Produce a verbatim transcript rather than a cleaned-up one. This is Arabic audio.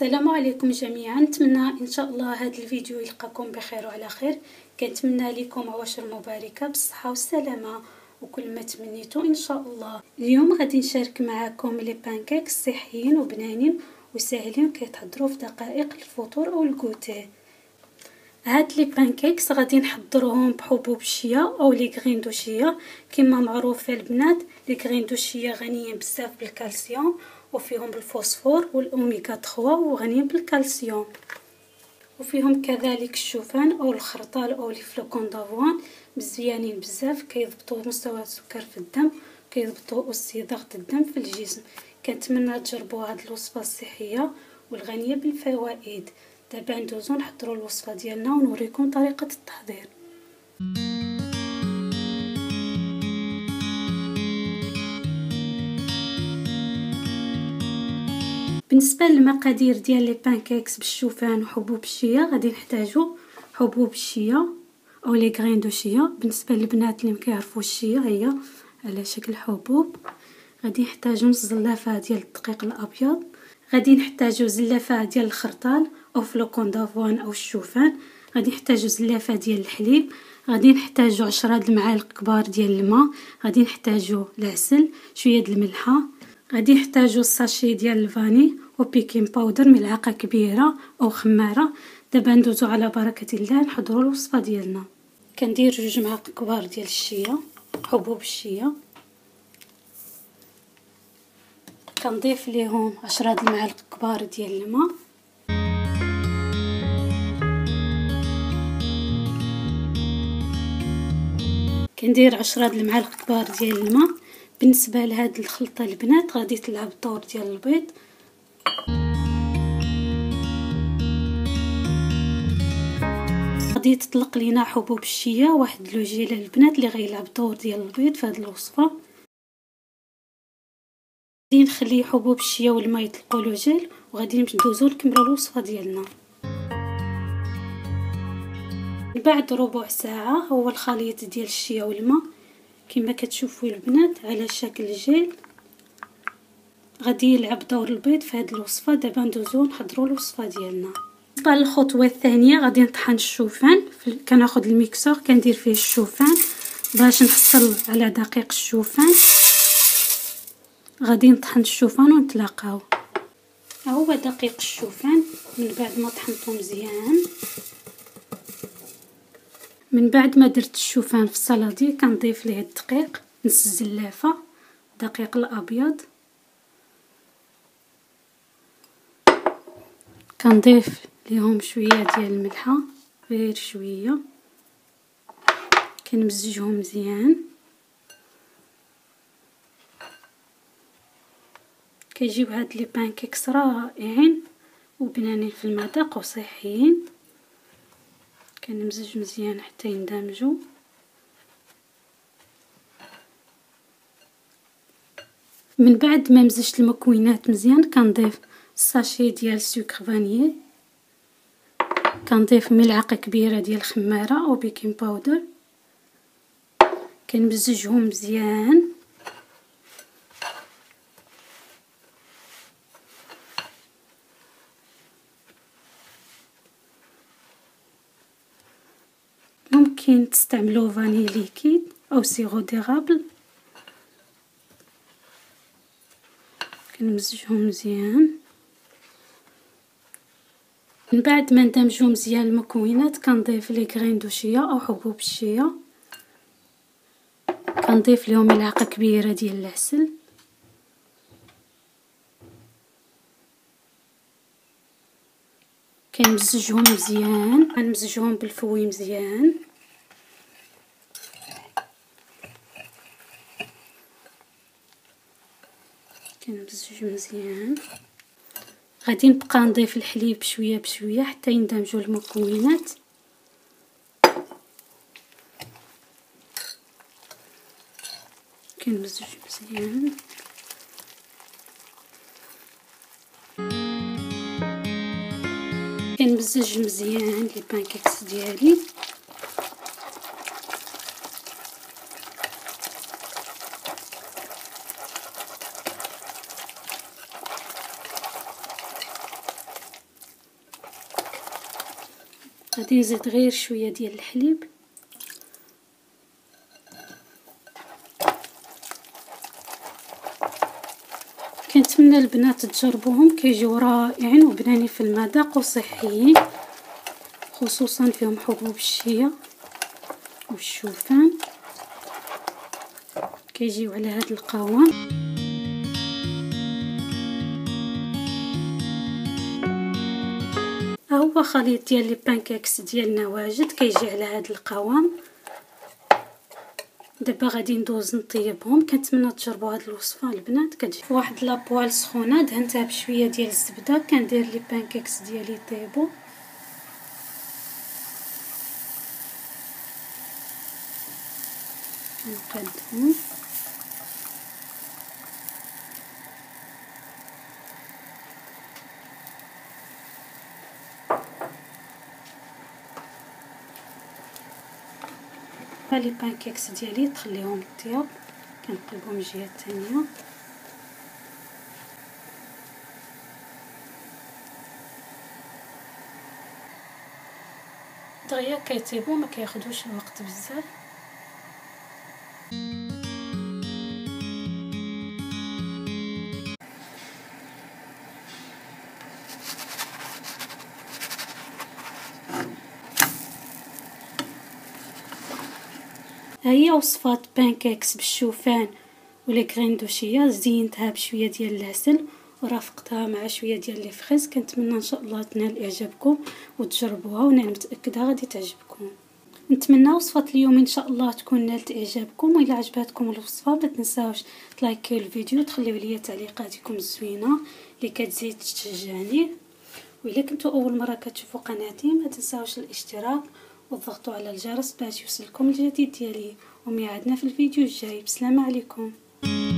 السلام عليكم جميعا. نتمنى ان شاء الله هذا الفيديو يلقاكم بخير وعلى خير. كنتمنى لكم عواشر مباركه بالصحه والسلامه وكل ما تمنيتوا ان شاء الله. اليوم غادي نشارك معكم لي بانكيك صحيين وبنانين وساهلين كيتحضروا في دقائق الفطور او الكوتي. هاد لي بانكيكس غادي نحضروهم بحبوب الشيا او لي غرين دو شيا. كما معروف البنات لي غرين دو شيا غنيين بزاف بالكالسيوم وفيهم بالفوسفور والاوميغا ثلاثة وغنيين بالكالسيوم، وفيهم كذلك الشوفان او الخرطال او لي فلوكون دافوان مزيانين بزاف، كيضبطوا مستوى السكر في الدم، كيضبطوا اوسي ضغط الدم في الجسم. كنتمنى تجربوا هذه الوصفه الصحيه والغنيه بالفوائد. دابا ندوزو نحضروا الوصفه ديالنا ونوريكم طريقه التحضير. بالنسبه للمقادير ديال لي بانكيكس بالشوفان وحبوب الشيا غادي نحتاجو حبوب الشيا او لي غرين دو شيا. بالنسبه للبنات اللي مكيعرفوش الشيا هي على شكل حبوب. غادي نحتاجو نص زلافه ديال الدقيق الابيض، غادي نحتاجو زلافه ديال الخرطال او فلوكون دافوان او الشوفان، غادي نحتاجو زلافه ديال الحليب، غادي نحتاجو عشرة المعالق كبار ديال الماء، غادي نحتاجو العسل، شويه د الملحه، غادي نحتاجو الساشي ديال الفاني وبيكين باودر ملعقه كبيره او خماره. دابا ندوزو على بركه الله نحضروا الوصفه ديالنا. كندير جوج معالق كبار ديال الشيا حبوب الشيا، كنضيف ليهم عشرة المعالق كبار ديال الماء، كندير عشرة المعالق كبار ديال الماء. بالنسبه لهاد الخلطه البنات غادي تلعب الدور ديال البيض. غادي تطلق لينا حبوب الشيا واحد لوجيله البنات اللي غيلعب الدور ديال البيض في هذه الوصفه. غادي نخلي حبوب الشيا والماء يطلقوا لوجيل وغادي ندوزو نكملوا الوصفه ديالنا. بعد ربع ساعه هو الخليط ديال الشيا والماء كما كتشوفوا البنات على شكل جيل، غادي يلعب دور البيض في هذه الوصفه. دابا ندوزو نحضروا الوصفه ديالنا. بالنسبه للخطوه الثانيه غادي نطحن الشوفان. كناخذ الميكسور كندير فيه الشوفان باش نحصل على دقيق الشوفان. غادي نطحن الشوفان ونتلاقاو. ها هو دقيق الشوفان من بعد ما طحنته مزيان. من بعد ما درت الشوفان في الصلادي كنضيف ليه الدقيق، نص زلافه دقيق الابيض، كنضيف ليهم شويه ديال الملحه غير شويه، كنمزجهم مزيان. كيجيو هاد لي بانكيكس رائعين وبنانين في المذاق وصحيين. كنمزج مزيان حتى يندمجوا. من بعد ما مزجت المكونات مزيان كنضيف الساشي ديال السكر فانيي، كنضيف ملعقه كبيره ديال الخماره او بيكين باودر، كنمزجهم مزيان. ممكن تستعملوا فاني ليكيد او سيرو ديرابل. كنمزجهم مزيان. من بعد ما ندمجوا مزيان المكونات كنضيف لي غرين دو شيا او حبوب الشيا، كنضيف لهم ملعقه كبيره ديال العسل، كنمزجهم مزيان. كنمزجهم بالفوي مزيان. كنمزج مزيان. غادي نبقى نضيف الحليب بشويه بشويه حتى يندمجوا المكونات. كنمزج مزيان. كنمزج مزيان لي بانكيكس ديالي. غادي نزيد غير شويه ديال الحليب. كنتمنى البنات تجربوهم، كيجيو رائعين وبنانين في المذاق وصحيين، خصوصا فيهم حبوب الشيا والشوفان، كيجيو على هذا القوام. ها هو خليط ديال لي بانكيكس ديالنا واجد، كيجي على هذا القوام. دابا غادي ندوز نطيبهم. كنتمنى تجربوا هذه الوصفه البنات. كتجي في واحد لابوال سخونه دهنتها بشويه ديال الزبده، كندير لي بانكيكس ديالي يطيبوا. نقادهم لي بانكيكس ديالي تخليهم طياب، كنقلبهم الجهه الثانيه. دغيا كيطيبوا، ما كياخذوش الوقت بزاف. هي وصفات بانكيكس بالشوفان ولا غريندوشيه، زينتها بشويه ديال العسل ورافقتها مع شويه ديال لي فريز. كنتمنى ان شاء الله تنال اعجابكم وتجربوها، وانا متاكده غادي تعجبكم. نتمنى وصفه اليوم ان شاء الله تكون نالت اعجابكم، واذا عجبتكم الوصفه ما تنساوش تلايكيو الفيديو، تخليو لي تعليقاتكم الزوينه اللي كتزيد تشجعني. وإلا كنتوا اول مره كتشوفوا قناتي ما تنساوش الاشتراك وضغطوا على الجرس باش يوصلكم الجديد ديالي، وميعادنا في الفيديو الجاي. بسلامه عليكم.